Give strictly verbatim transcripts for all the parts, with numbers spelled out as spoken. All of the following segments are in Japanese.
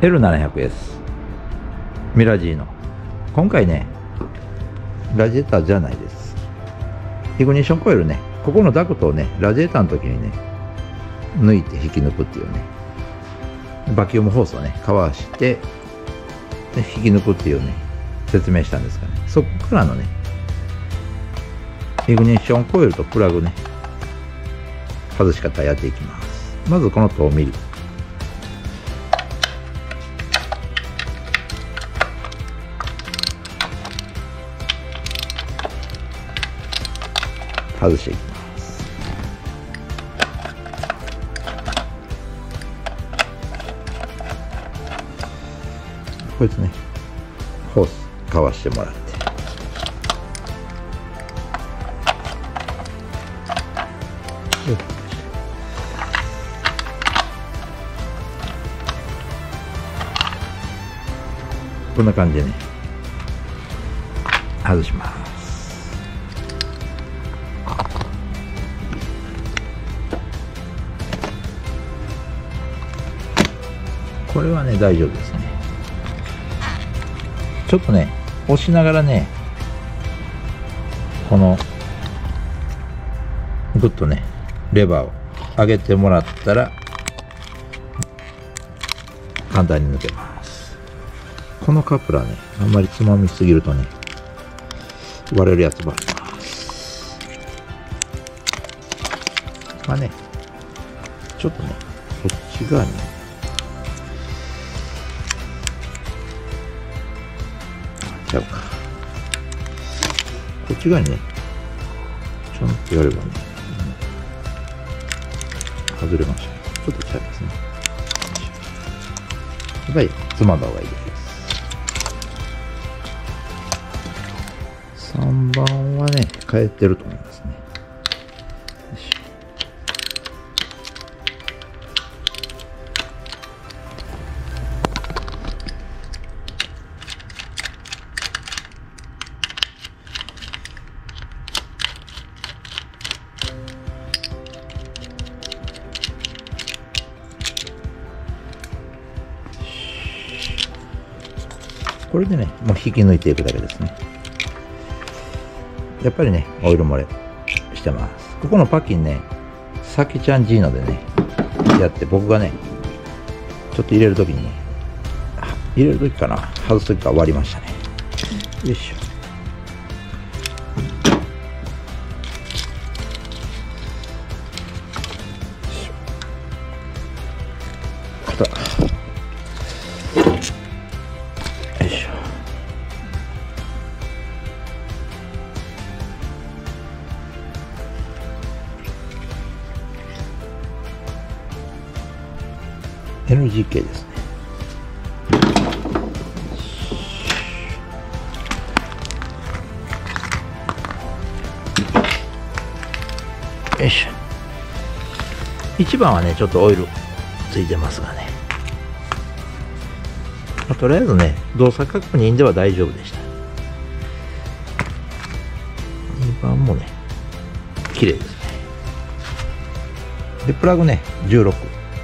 エルななひゃくエス ミラジーノ。今回ねラジエーターじゃないです。イグニッションコイルね、ここのダクトをねラジエーターの時にね抜いて引き抜くっていうね、バキュームホースをねかわしてで引き抜くっていうね説明したんですかね。そこからのねイグニッションコイルとプラグね外し方やっていきます。まずこのとおミリ外していきます。こいつねホースかわしてもらって、こんな感じでね外します。これはね大丈夫ですね。ちょっとね押しながらねこのグッとねレバーを上げてもらったら簡単に抜けます。このカプラーねあんまりつまみすぎるとね割れるやつもあります。まあねちょっとねこっち側にねちゃうかこっち側にねちょんとやればね、うん、外れましたね。ちょっとちゃいますね。やっぱりつまんだ方がいいです。さんばんはね変えてると思いますね。これでねもう引き抜いていくだけですね。やっぱりねオイル漏れしてます。ここのパッキンねサキちゃんジーノでねやって、僕がねちょっと入れるときにね入れるときかな外すときか割りましたね。よいしょ。肩エヌジーケー ですね。よいしょ。いちばんはねちょっとオイルついてますがね、まあ、とりあえずね動作確認では大丈夫でした。にばんもね綺麗ですね。でプラグねじゅうろく、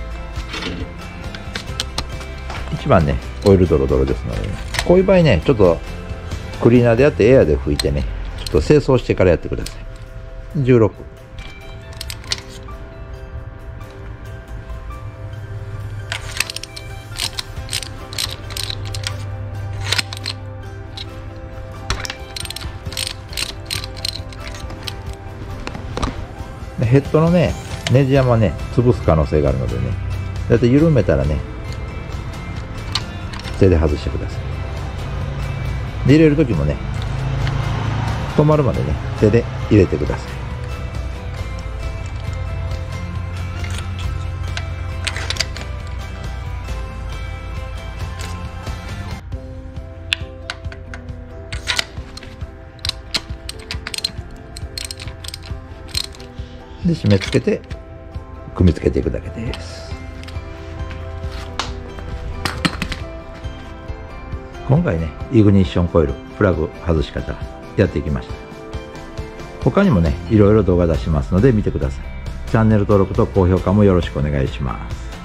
いちばんねオイルドロドロですので、ね、こういう場合ねちょっとクリーナーでやってエアで拭いてねちょっと清掃してからやってください。じゅうろくでヘッドのねネジ山ね潰す可能性があるのでね、だいたい緩めたらね手で外してください。で入れる時もね止まるまでね手で入れてください。で締め付けて組み付けていくだけです。今回ねイグニッションコイルプラグ外し方やっていきました。他にもねいろいろ動画出しますので見てください。チャンネル登録と高評価もよろしくお願いします。